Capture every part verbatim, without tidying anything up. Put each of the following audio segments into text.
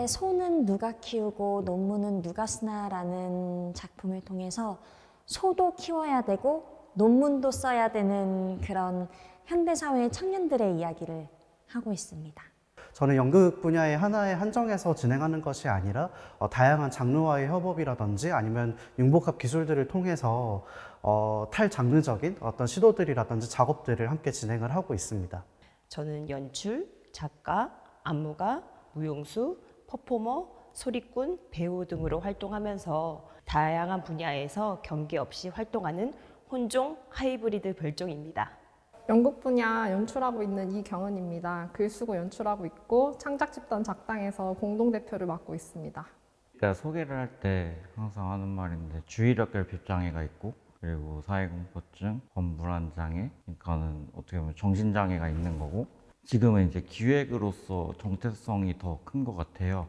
소는 누가 키우고 논문은 누가 쓰나라는 작품을 통해서 소도 키워야 되고 논문도 써야 되는 그런 현대사회의 청년들의 이야기를 하고 있습니다. 저는 연극 분야의 하나에 한정해서 진행하는 것이 아니라 어, 다양한 장르와의 협업이라든지 아니면 융복합 기술들을 통해서 어, 탈장르적인 어떤 시도들이라든지 작업들을 함께 진행을 하고 있습니다. 저는 연출, 작가, 안무가, 무용수, 퍼포머, 소리꾼, 배우 등으로 활동하면서 다양한 분야에서 경계 없이 활동하는 혼종 하이브리드 별종입니다. 연극 분야 연출하고 있는 이경은입니다. 글 쓰고 연출하고 있고 창작집단 작당에서 공동대표를 맡고 있습니다. 제가 소개를 할 때 항상 하는 말인데 주의력 결핍장애가 있고 그리고 사회공포증, 권불안장애, 그러니까는 어떻게 보면 정신장애가 있는 거고 지금은 이제 기획으로서 정체성이 더 큰 것 같아요.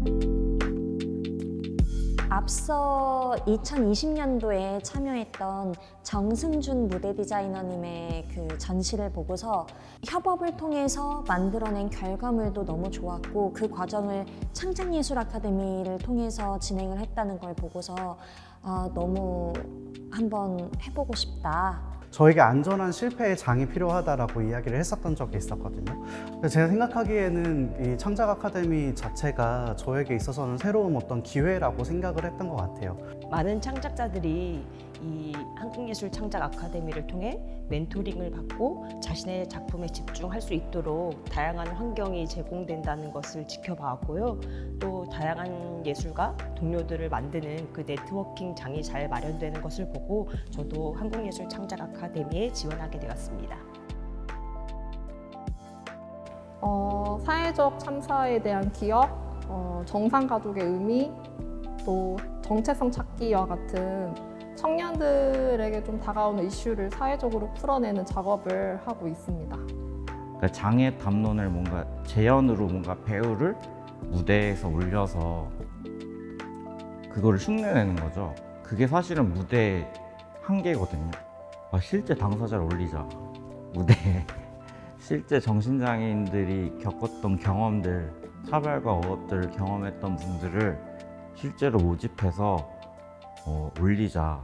앞서 이천이십 년도에 참여했던 정승준 무대 디자이너님의 그 전시를 보고서 협업을 통해서 만들어낸 결과물도 너무 좋았고 그 과정을 창작예술 아카데미를 통해서 진행을 했다는 걸 보고서 아, 너무 한번 해보고 싶다. 저에게 안전한 실패의 장이 필요하다라고 이야기를 했었던 적이 있었거든요. 제가 생각하기에는 이 창작 아카데미 자체가 저에게 있어서는 새로운 어떤 기회라고 생각을 했던 것 같아요. 많은 창작자들이 이 한국예술 창작 아카데미를 통해 멘토링을 받고 자신의 작품에 집중할 수 있도록 다양한 환경이 제공된다는 것을 지켜봐왔고요. 또 다양한 예술가, 동료들을 만드는 그 네트워킹 장이 잘 마련되는 것을 보고 저도 한국예술 창작 아카데미에 지원하게 되었습니다. 어, 사회적 참사에 대한 기억, 어, 정상가족의 의미, 또 정체성 찾기와 같은 청년들에게 좀 다가오는 이슈를 사회적으로 풀어내는 작업을 하고 있습니다. 그러니까 장애 담론을 뭔가 재현으로 뭔가 배우를 무대에서 올려서 그거를 흉내내는 거죠. 그게 사실은 무대의 한계거든요. 아, 실제 당사자를 올리자 무대에 실제 정신장애인들이 겪었던 경험들, 차별과 억압들을 경험했던 분들을 실제로 모집해서 어, 올리자.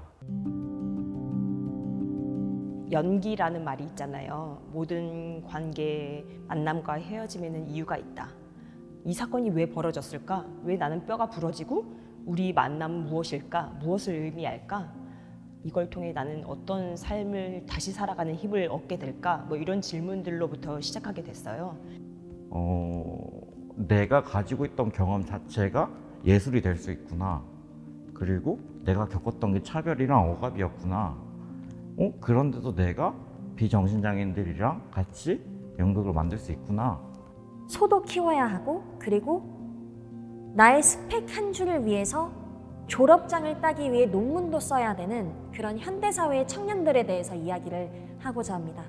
연기라는 말이 있잖아요. 모든 관계, 만남과 헤어짐에는 이유가 있다. 이 사건이 왜 벌어졌을까? 왜 나는 뼈가 부러지고 우리 만남은 무엇일까? 무엇을 의미할까? 이걸 통해 나는 어떤 삶을 다시 살아가는 힘을 얻게 될까? 뭐 이런 질문들로부터 시작하게 됐어요. 어, 내가 가지고 있던 경험 자체가 예술이 될 수 있구나. 그리고 내가 겪었던 게 차별이랑 억압이었구나. 어? 그런데도 내가 비정신장애인들이랑 같이 연극을 만들 수 있구나. 소도 키워야 하고 그리고 나의 스펙 한 줄을 위해서 졸업장을 따기 위해 논문도 써야 되는 그런 현대사회의 청년들에 대해서 이야기를 하고자 합니다.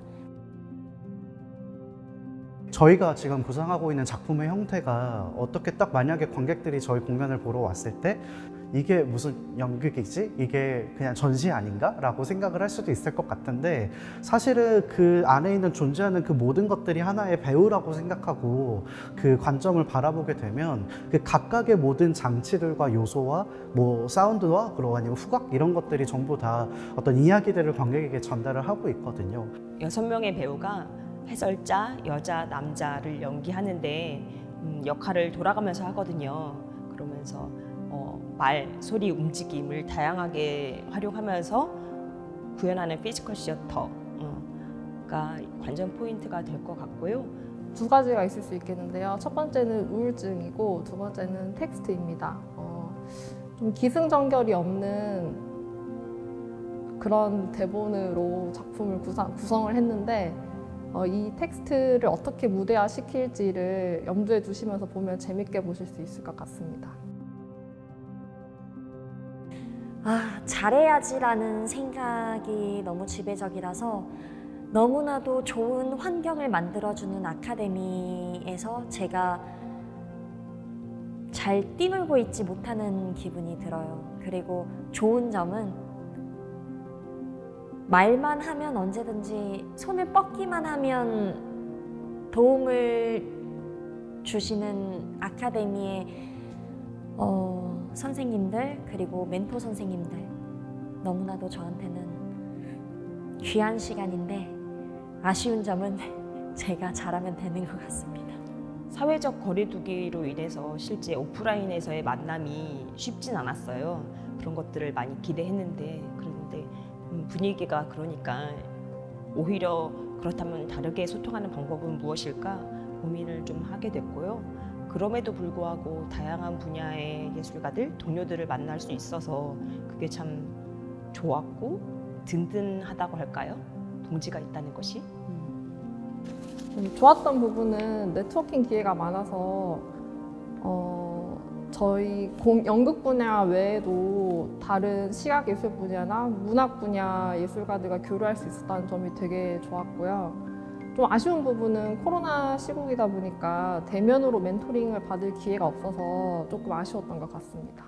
저희가 지금 구상하고 있는 작품의 형태가 어떻게 딱 만약에 관객들이 저희 공연을 보러 왔을 때 이게 무슨 연극이지? 이게 그냥 전시 아닌가? 라고 생각을 할 수도 있을 것 같은데 사실은 그 안에 있는 존재하는 그 모든 것들이 하나의 배우라고 생각하고 그 관점을 바라보게 되면 그 각각의 모든 장치들과 요소와 뭐 사운드와 그리고 아니면 후각 이런 것들이 전부 다 어떤 이야기들을 관객에게 전달을 하고 있거든요. 여섯 명의 배우가 해설자, 여자, 남자를 연기하는데 음, 역할을 돌아가면서 하거든요. 그러면서 어, 말, 소리, 움직임을 다양하게 활용하면서 구현하는 피지컬 시어터가 관전 포인트가 될 것 같고요. 두 가지가 있을 수 있겠는데요. 첫 번째는 우울증이고 두 번째는 텍스트입니다. 어, 좀 기승전결이 없는 그런 대본으로 작품을 구상, 구성을 했는데 어, 이 텍스트를 어떻게 무대화시킬지를 염두에 두시면서 보면 재밌게 보실 수 있을 것 같습니다. 아, 잘해야지라는 생각이 너무 지배적이라서 너무나도 좋은 환경을 만들어주는 아카데미에서 제가 잘 뛰놀고 있지 못하는 기분이 들어요. 그리고 좋은 점은 말만 하면 언제든지 손을 뻗기만 하면 도움을 주시는 아카데미의 어, 선생님들 그리고 멘토 선생님들 너무나도 저한테는 귀한 시간인데 아쉬운 점은 제가 잘하면 되는 것 같습니다. 사회적 거리두기로 인해서 실제 오프라인에서의 만남이 쉽진 않았어요. 그런 것들을 많이 기대했는데 그런데 분위기가 그러니까 오히려 그렇다면 다르게 소통하는 방법은 무엇일까 고민을 좀 하게 됐고요. 그럼에도 불구하고 다양한 분야의 예술가들, 동료들을 만날 수 있어서 그게 참 좋았고 든든하다고 할까요? 동지가 있다는 것이. 음, 좋았던 부분은 네트워킹 기회가 많아서 어, 저희 공, 연극 분야 외에도 다른 시각 예술 분야나 문학 분야 예술가들과 교류할 수 있었다는 점이 되게 좋았고요. 좀 아쉬운 부분은 코로나 시국이다 보니까 대면으로 멘토링을 받을 기회가 없어서 조금 아쉬웠던 것 같습니다.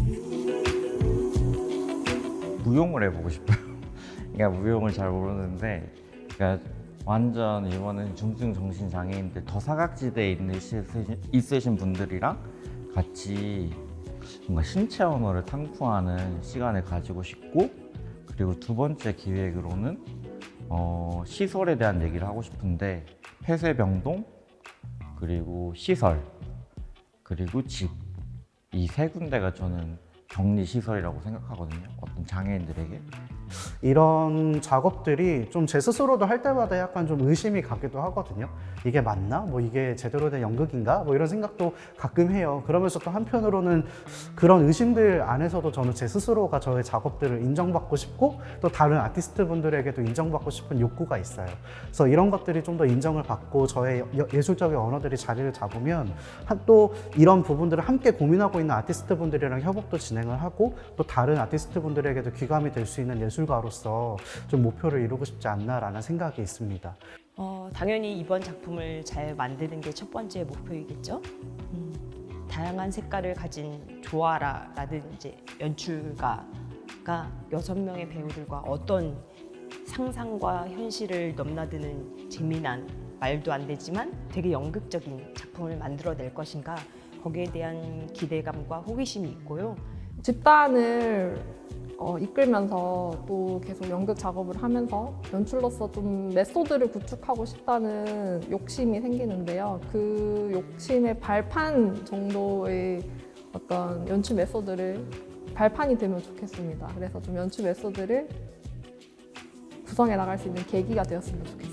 무용을 해보고 싶어요. 그러니까 무용을 잘 모르는데, 그러니까 완전 이번엔 중증 정신 장애인들 더 사각지대에 있으신, 있으신 분들이랑 같이 뭔가 신체 언어를 탕구하는 시간을 가지고 싶고, 그리고 두 번째 기획으로는 어, 시설에 대한 얘기를 하고 싶은데 폐쇄병동, 그리고 시설, 그리고 집, 이 세 군데가 저는 격리시설이라고 생각하거든요. 어떤 장애인들에게. 이런 작업들이 좀 제 스스로도 할 때마다 약간 좀 의심이 가기도 하거든요. 이게 맞나? 뭐 이게 제대로 된 연극인가? 뭐 이런 생각도 가끔 해요. 그러면서 또 한편으로는 그런 의심들 안에서도 저는 제 스스로가 저의 작업들을 인정받고 싶고 또 다른 아티스트 분들에게도 인정받고 싶은 욕구가 있어요. 그래서 이런 것들이 좀 더 인정을 받고 저의 예술적인 언어들이 자리를 잡으면 또 이런 부분들을 함께 고민하고 있는 아티스트 분들이랑 협업도 진행을 하고 또 다른 아티스트 분들에게도 귀감이 될 수 있는 예술가로서 좀 목표를 이루고 싶지 않나라는 생각이 있습니다. 어, 당연히 이번 작품을 잘 만드는 게 첫 번째 목표이겠죠. 음, 다양한 색깔을 가진 조아라라는 이제 연출가가 여섯 명의 배우들과 어떤 상상과 현실을 넘나드는 재미난 말도 안 되지만 되게 연극적인 작품을 만들어낼 것인가 거기에 대한 기대감과 호기심이 있고요. 집단을 어, 이끌면서 또 계속 연극 작업을 하면서 연출로서 좀 메소드를 구축하고 싶다는 욕심이 생기는데요. 그 욕심의 발판 정도의 어떤 연출 메소드를 발판이 되면 좋겠습니다. 그래서 좀 연출 메소드를 구성해 나갈 수 있는 계기가 되었으면 좋겠습니다.